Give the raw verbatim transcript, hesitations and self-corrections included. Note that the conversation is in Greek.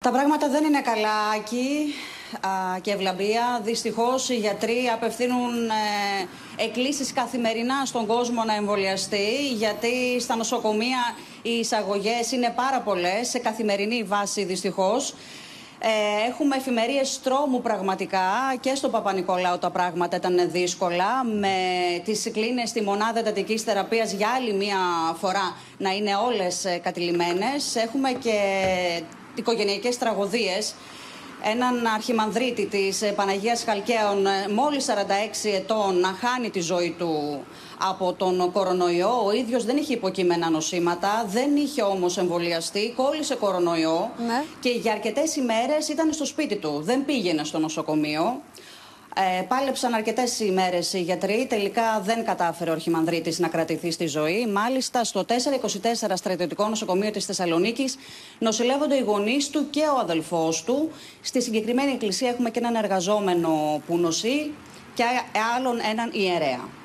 Τα πράγματα δεν είναι καλά εκεί και ευλαμπία. Δυστυχώς οι γιατροί απευθύνουν ε, εκκλήσεις καθημερινά στον κόσμο να εμβολιαστεί, γιατί στα νοσοκομεία οι εισαγωγές είναι πάρα πολλές, σε καθημερινή βάση δυστυχώς. Ε, έχουμε εφημερίες τρόμου πραγματικά, και στον Παπα-Νικολάου τα πράγματα ήταν δύσκολα, με τις κλίνες στη μονάδα εντατικής θεραπείας για άλλη μία φορά να είναι όλες κατηλημμένες. Έχουμε και οικογενειακές τραγωδίες. Έναν αρχιμανδρίτη της Παναγίας Χαλκαίων, μόλις σαράντα έξι ετών, να χάνει τη ζωή του από τον κορονοϊό. Ο ίδιος δεν είχε υποκείμενα νοσήματα, δεν είχε όμως εμβολιαστεί, κόλλησε κορονοϊό, ναι. Και για αρκετές ημέρες ήταν στο σπίτι του, δεν πήγαινε στο νοσοκομείο. Ε, πάλεψαν αρκετές ημέρες οι γιατροί, τελικά δεν κατάφερε ο αρχιμανδρίτης να κρατηθεί στη ζωή. Μάλιστα στο τετρακόσια είκοσι τέσσερα στρατιωτικό νοσοκομείο της Θεσσαλονίκης νοσηλεύονται οι γονείς του και ο αδελφός του. Στη συγκεκριμένη εκκλησία έχουμε και έναν εργαζόμενο που νοσεί και άλλον έναν ιερέα.